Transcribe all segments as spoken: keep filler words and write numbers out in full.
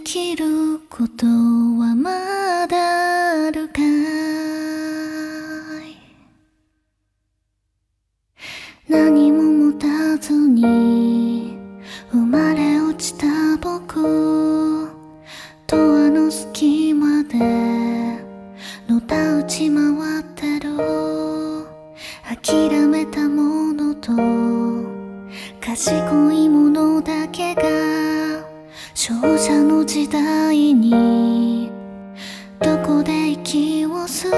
きることはまだあるかい。何も持たずに生まれ落ちた僕、ドアの隙間でのたうち回ってる。諦めたものと賢いものだけが勝者の時代にどこで息を吸う。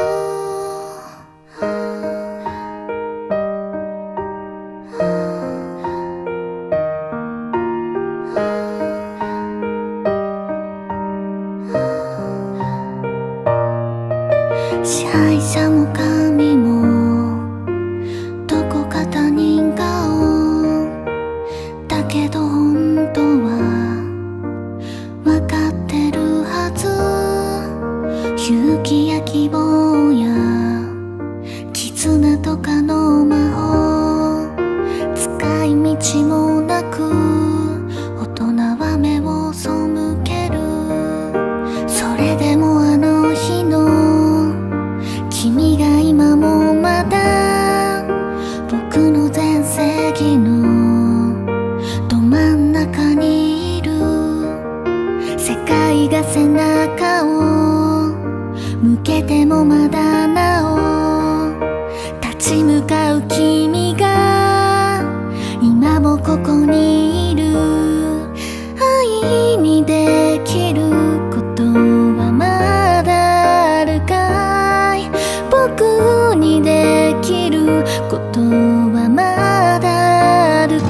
支配者も神もどこか他人顔だけど本当はわかってるはず。勇気や希望や絆とかの魔法、使い道もなく大人は目を背ける。それでもあの日の君が今もまだ僕の全盛期のど真ん中にいる。世界が背中を向けてもまだなお立ち向かう君が今もここにいる。愛にできることはまだあるかい。僕にできることはまだあるか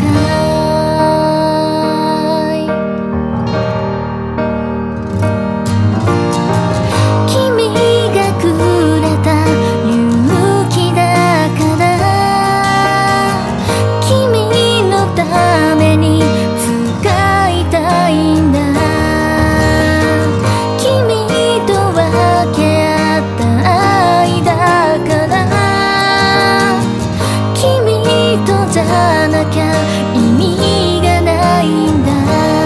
い。君がくれた勇気だから君のために使いたいんだ。君と分け合った愛だから君とじゃなきゃ意味がないんだ。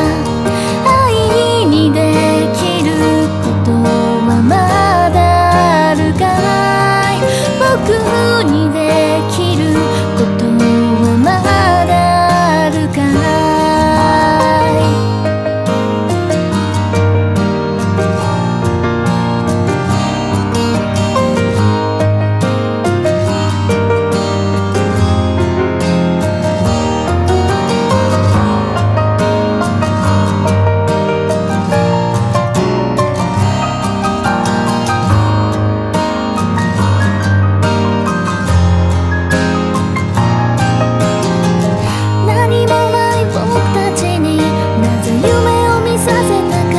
愛にできることはまだあるかい。僕にできることはまだあるかい。何もない僕たちになぜ夢を見させたか。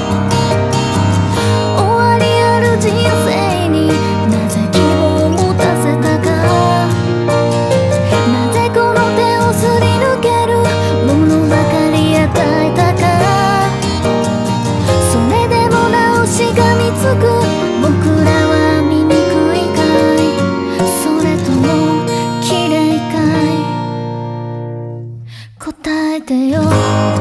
終わりある人生になぜ希望を持たせたか。なぜこの手をすり抜けるものばかり与えたか。それでもなおしがみつく僕らは醜いかい。それとも綺麗かい。答えてよ。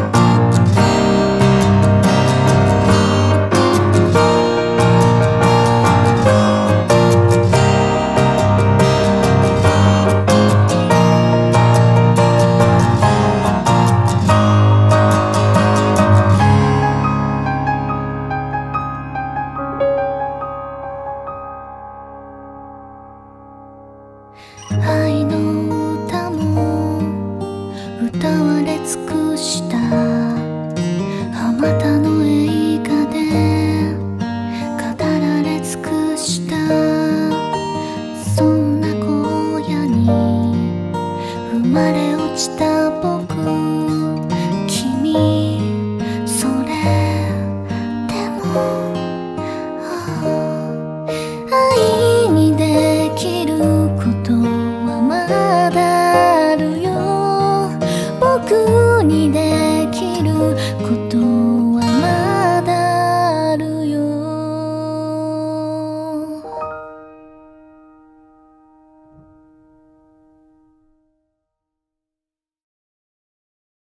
愛の歌も歌われ尽くしたあまたの映画で語られ尽くした。そんな荒野に生まれ落ちた僕、君それでも愛にできることはまだあるよ。僕にで